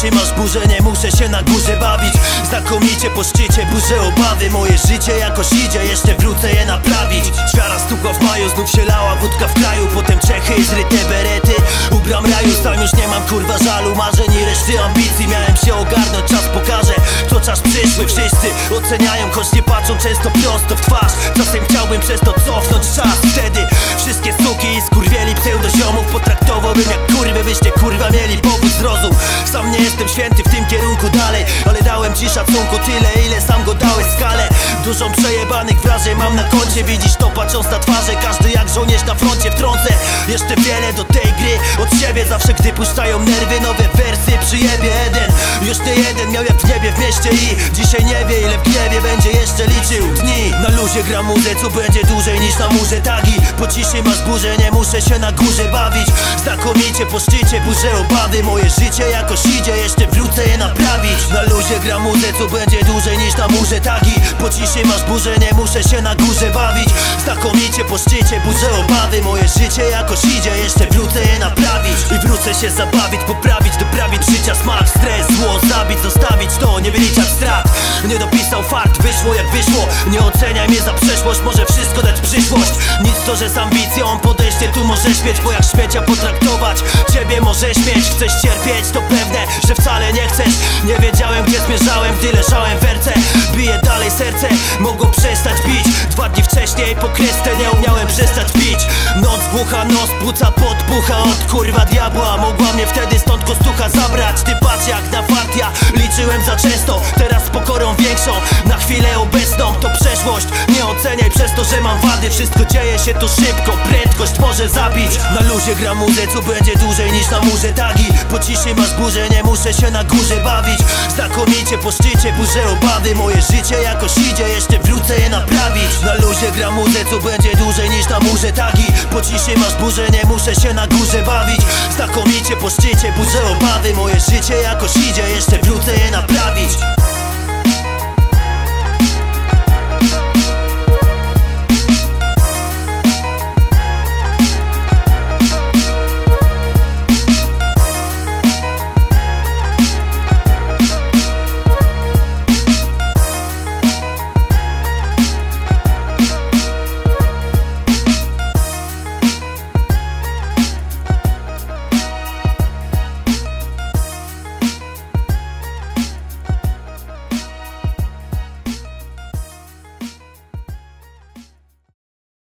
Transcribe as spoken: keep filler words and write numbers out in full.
ciszy masz burzę, nie muszę się na górze bawić. Znakomicie po szczycie, burzę obawy. Moje życie jakoś idzie, jeszcze wrócę je naprawić. Świara stukła w maju, znów się lała wódka w kraju. Potem Czechy i zryte berety. U bram raju sam już nie mam kurwa żalu, marzeń i reszty ambicji. Miałem się ogarnąć, czas pokaże, to czas przyszły. Wszyscy oceniają, choć nie patrzą często prosto w twarz. Czasem chciałbym przez to cofnąć czas. Wtedy wszystkie suki i skurwieli pseudoziomów potraktowałbym jak kurwy, byście kurwa mieli powód zrozum. Sam nie jestem święty w tym kierunku dalej, ale dałem ci szacunku tyle, ile sam go dałeś skalę. Dużo przejebanych wrażeń mam na koncie, widzisz to patrząc na twarze. Każdy jak żołnierz na froncie wtrącę jeszcze wiele do tej gry od siebie. Zawsze gdy puszczają nerwy, nowe wersy przyjebie jeden. Już nie jeden miał jak w niebie w mieście i dzisiaj nie wie, ile w gniewie będzie jeszcze liczył dni. Na luzie gra muzę, co będzie dłużej niż na murze tagi. Po ciszy masz burzę, nie muszę się na górze bawić. Znakomicie po szczycie, burzę obawy. Moje życie jakoś idzie, jeszcze wrócę je naprawić. Na luzie gra muzę, co będzie dłużej niż na murze tagi. Po ciszy masz burzę, nie muszę się na górze bawić. Znakomicie po szczycie, burzę obawy. Moje życie jakoś idzie, jeszcze wrócę je naprawić. I wrócę się zabawić, poprawić, doprawić życia smak. Stres, zło, zabić, zostawić to, nie wyliczać strat. Nie dopisał fakt, wyszło jak wyszło. Nie oceniaj mnie za przeszłość, może wszystko dać przyszłość. Nic to, że z ambicją podejście tu możesz mieć, bo jak śmiecia potraktować ciebie możesz mieć. Chcesz cierpieć, to pewne, że wcale nie chcesz. Nie wiedziałem gdzie zmierzałem, gdy leżałem w erce. Bije dalej serce, mogło przestać bić. Dwa dni wcześniej po kreskę nie umiałem przestać pić. Noc bucha, nos płuca podpucha od kurwa diabła. Mogła mnie wtedy stąd kostucha zabrać. Ty patrz jak na fart, ja liczyłem za często. Teraz z pokorą większą, na chwilę obecną to przeszłość. Nie oceniaj przez to, że mam wady. Wszystko dzieje się tu szybko, prędkość może zabić. Na luzie gra muzę, co będzie dłużej niż na murze tagi. Po ciszy masz burzę, nie muszę się na górze bawić. Znakomicie po szczycie, burzę obawy. Moje życie jakoś idzie, jeszcze wrócę je naprawić. Na luzie gra muzę, co będzie dłużej niż na murze tagi. Po ciszy masz burzę, nie muszę się na górze bawić. Znakomicie po szczycie, burzę obawy. Moje życie jakoś